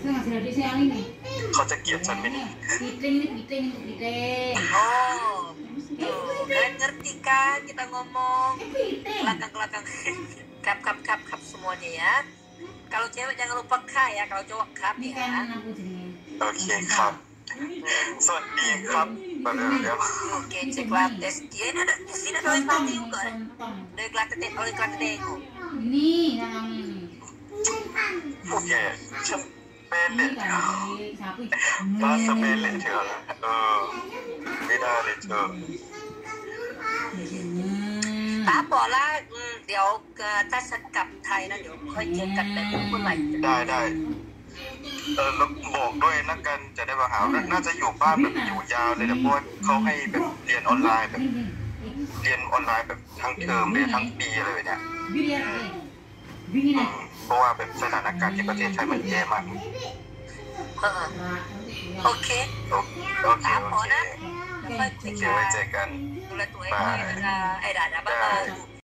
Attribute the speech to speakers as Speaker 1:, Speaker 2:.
Speaker 1: เขาจะเกลียดฉันไหมเนี่ย
Speaker 2: Oh, ngerti kan kita ngomong belakang-belakang kap semuanya ya. Kalau cewek jangan lupa K ya, kalau cowok kap ya.
Speaker 1: โอเคครับ สวัสดีครับมาเร็ว
Speaker 2: Oke, cek lab tes. Dia ada di sini ada yang mati juga. Dari kelas teko.
Speaker 1: โอเคฉันเป็นเด็กบ้านสเปนเลยเธอไม่ได้เลยเธอ
Speaker 2: ป้าบอกละเดี๋ยวถ้าฉันกลับไทยนะเดี๋ยวค่อยเจอกันแบบเมื่อไหร่
Speaker 1: ได้แล้วบอกด้วยนะกันจะได้มาหาน่าจะอยู่บ้านแบบอยู่ยาวเลยนะเพราะเขาให้แบบเรียนออนไลน์แบบทั้งเทอมเลยทั้งปีเลยเนี่ยเพราะว่าแบบสถานการณ์ที่ประเทศไทยมันแย่มาก
Speaker 2: โอเค
Speaker 1: ป้าพอนะไว้เจอกัน
Speaker 2: ดูแลตัวเองด้วยนะไอ้ด่าบ้า